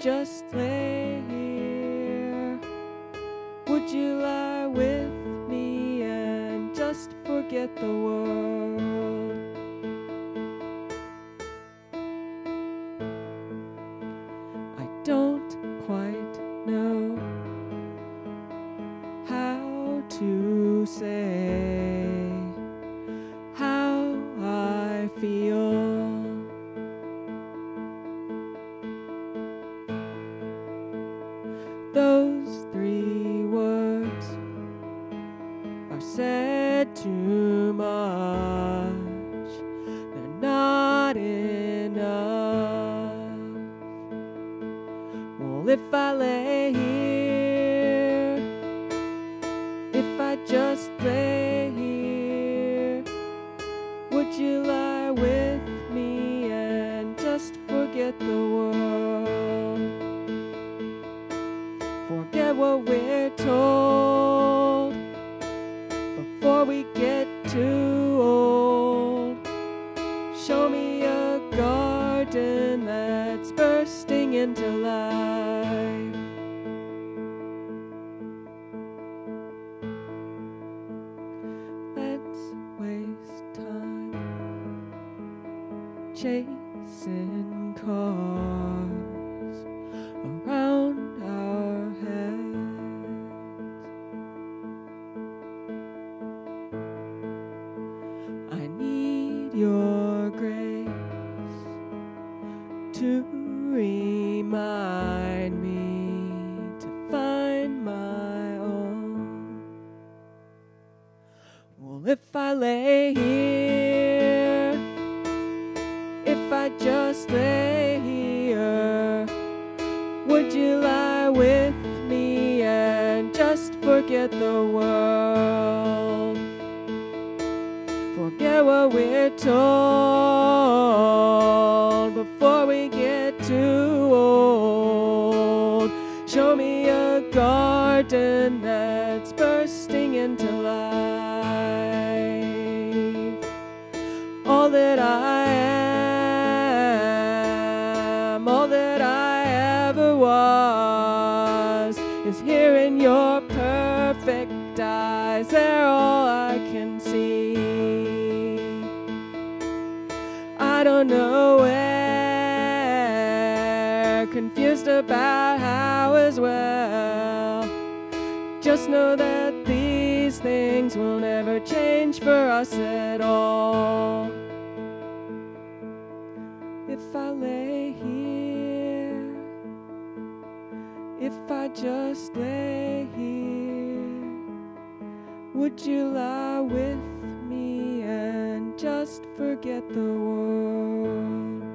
just lay here, would you lie with me and just forget the world? I don't quite know how to say how I feel. Those 3 words are said too much, they're not enough. Well, if I lay here, if I just lay here, would you lie with me and just forget the world? Forget what we're told before we get too old. Show me a garden that's bursting into life. Let's waste time chasing cars around our heads. I need your grace to remind me to find my own. Well, if I lay here, if I just lay here, would you lie with me and just forget the world? Forget what we're told before we get too old. Show me a garden that's bursting into life. All that I am, all that I ever was, is here in your perfect eyes. They're all I can see. I don't know where, confused about how as well. Just know that these things will never change for us at all. If I lay here, if I just lay here, would you lie with me and just forget the world?